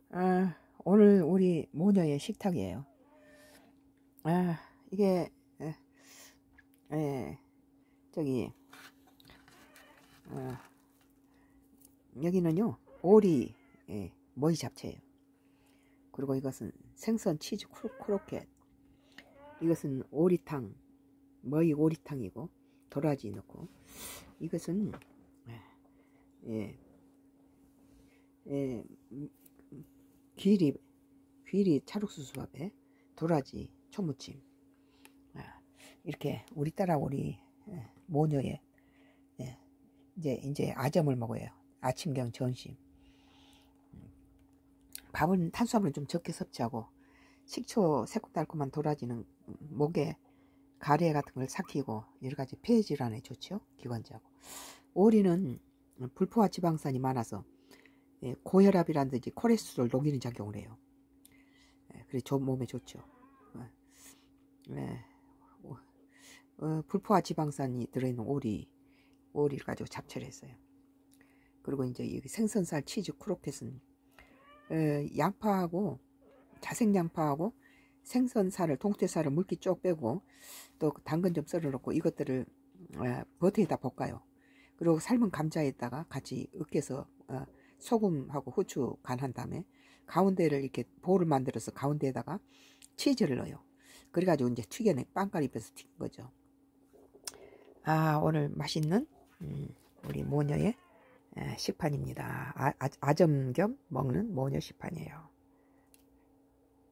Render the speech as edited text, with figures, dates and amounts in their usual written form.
오늘 우리 모녀의 식탁이에요. 이게 저기 여기는요 오리 머리 잡채예요. 그리고 이것은 생선 치즈 크로켓. 이것은 오리탕, 머리 오리탕이고 도라지 넣고. 이것은 귀리 찰국수수밥에 도라지 초무침. 이렇게 우리 딸하고 우리 모녀의 이제 아점을 먹어요. 아침경 점심. 밥은 탄수화물은 좀 적게 섭취하고 식초 새콤달콤한 도라지는 목에 가래 같은 걸 삭히고 여러가지 폐질환에 좋죠. 기관지하고. 오리는 불포화 지방산이 많아서 고혈압이라든지 콜레스테롤 녹이는 작용을 해요. 그래서 몸에 좋죠. 불포화 지방산이 들어있는 오리를 가지고 잡채를 했어요. 그리고 이제 이 생선살 치즈 크로켓은 양파하고 자생양파하고 생선살을 동태살을 물기 쪽 빼고 또 당근 좀 썰어 놓고 이것들을 버터에다 볶아요. 그리고 삶은 감자에다가 같이 으깨서 소금하고 후추 간한 다음에 가운데를 이렇게 볼을 만들어서 가운데에다가 치즈를 넣어요. 그래가지고 이제 튀겨내 빵가루 입혀서 튀긴 거죠. 오늘 맛있는 우리 모녀의 식판입니다. 아점 겸 먹는 모녀 식판이에요.